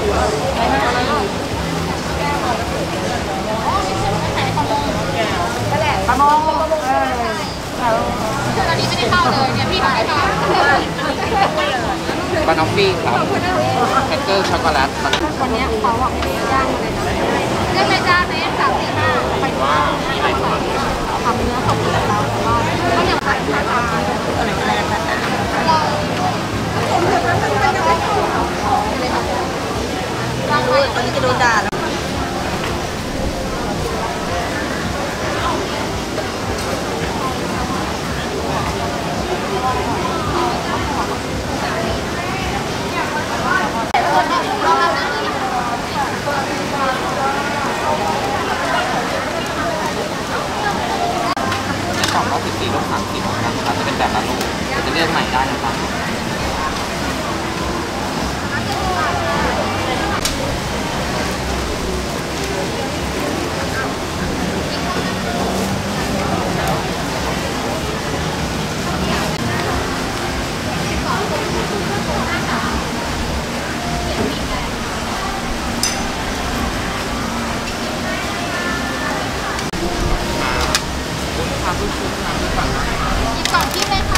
ปลาโมงตอนนี้ไม่ได้เข้าเลยเนี่ยพี่ไม่ได้เข้าบานอฟฟี่ครับแคคเกอร์ช็อกโกแลตวันนี้เขาบอกไม่ได้ย่างเลยนะเรียกเลยจ้าเมตร345ไปว่ามีอะไรบ้างทำเนื้อสดแล้วก็เขาอย่างไรนะคะอะไรตอนนี้จะโดนด่าแล้วกล่องละ14 ลูก30นะครับจะเป็นแบบละลูกจะเลือกใหม่ได้นะครับหยิบกล่องที่เลยค่ะ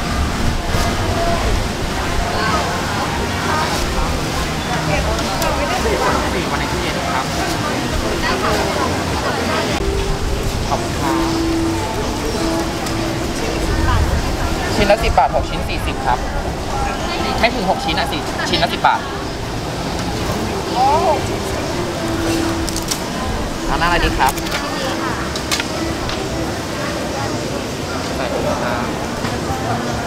4 วันในตู้เย็นครับขอบคุณครับชิ้นละ10 บาท6 ชิ้น40ครับไม่ถึง6 ชิ้นอ่ะ4 ชิ้นละ10 บาทเอาหน้าอะไรดีครับใส่ถุงครับ